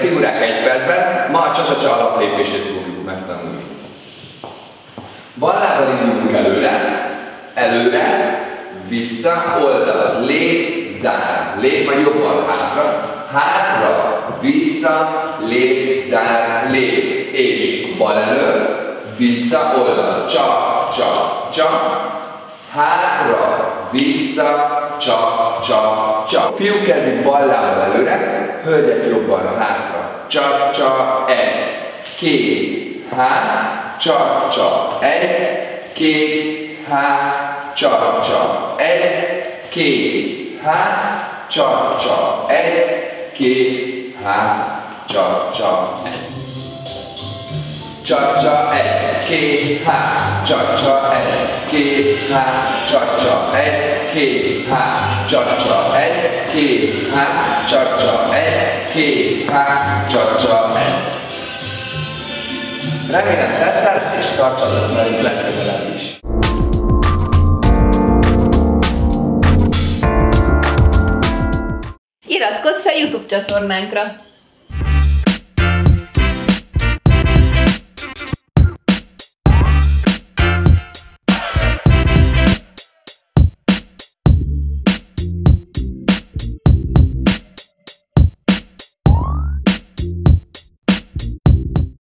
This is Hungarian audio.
figurák 1 percben, ma a csa-csa-csa alaplépését fogjuk megtanulni. Bal lábbal indulunk előre, vissza, oldal, lép, zár, lép, majd jobban hátra, vissza, lép, zár, lép, és bal elő, vissza, oldal, csa, hátra, vissza, csa. Fiúk kezdik bal lábbal előre, hölgyek jobbal hátra, csa, 1, 2, csa, 1, 2, csa, 1, 2, csa, 1, 2, csa, 1. Csa-csa, 1, 2, csa-csa, 1, 2, csa-csa, 1, 2, csa-csa, 1, 2, csa-csa, 1, 2, csa-csa, 1. Remélem tetszett, és tartsatok velünk legközelebb is. Iratkozz fel YouTube csatornánkra!